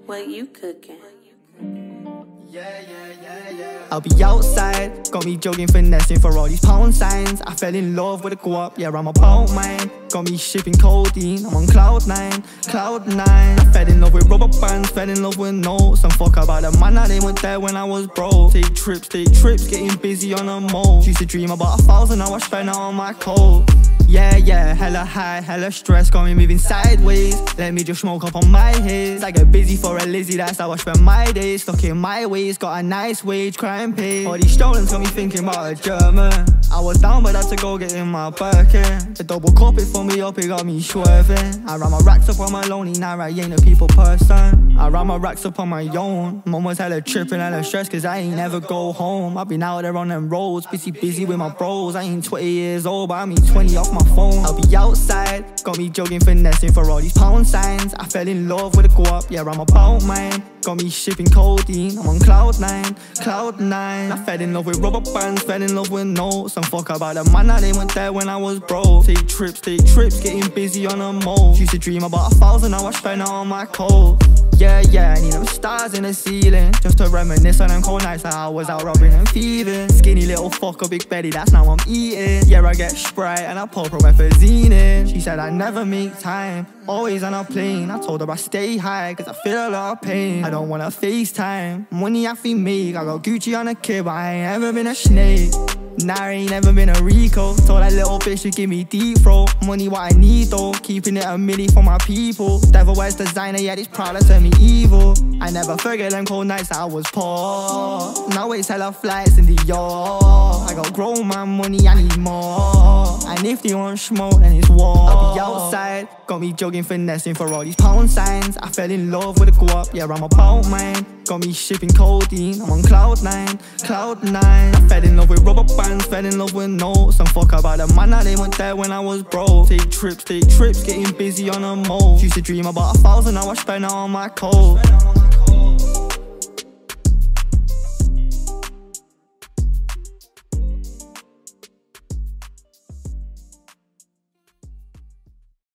What you cooking? I'll be outside, got me jogging, finessing for all these pound signs. I fell in love with a go-up, yeah, I'm about mine. Got me shipping codeine, I'm on cloud 9, cloud 9. I fell in love with rubber bands, fell in love with notes. Some fuck about the man that they weren't there when I was broke. Take trips, getting busy on a mole. Used to dream about 1,000, now I spend it on my coat. Yeah, hella high, hella stress, got me moving sideways. Let me just smoke up on my haze. I get busy for a Lizzie, that's how I spend my days. Stuck in my ways, got a nice wage, crime paid. All these stolens got me thinking about a German. I was down but had to go get in my Birkin. The double cup it for me up, it got me swerving. I ran my racks up on my lonely, now I ain't a people person. I ran my racks up on my own. Mum was hella tripping, hella stressed, cause I ain't never go home. I've been out there on them roads, busy with my bros. I ain't 20 years old, but I'm 20 off my phone. I'll be outside, got me jogging, finessing for all these pound signs. I fell in love with a go-up, yeah, I'm about mine. Got me shipping codeine, I'm on cloud 9, cloud 9. I fell in love with rubber bands, fell in love with notes. Some fuck about the man that they weren't there when I was broke. Take trips, getting busy on a mole. Used to dream about 1,000, now I spend it on my coat. Yeah, I need them stars in the ceiling, just to reminisce on them cold nights that I was out robbing and thieving. Skinny little fucker, big belly, that's now I'm eating. Yeah, I get Sprite and I pop her methazine in. She said I never make time, always on a plane. I told her I stay high, cause I feel a lot of pain. I don't wanna FaceTime, money I feel make. I got Gucci on a kid, but I ain't ever been a snake. Nah, I ain't never been a Rico. Told that little bitch to give me deep throat. Money what I need though, keeping it a milli for my people. Devil wears designer, yeah, these products turn me evil. I never forget them cold nights that I was poor. Now it's hella flights in the yard. I got grown man money, I need more. And if they want smoke, then it's war. I'll be outside, got me jogging, finessing for all these pound signs. I fell in love with a go-up, yeah, I'm about mine. Got me shipping codeine, I'm on cloud 9, cloud 9. I fell in love with rubber bands, fell in love with notes. Some fuck about the man that they weren't there when I was broke. Take trips, getting busy on a mole. Used to dream about 1,000, now I spend it on my coat.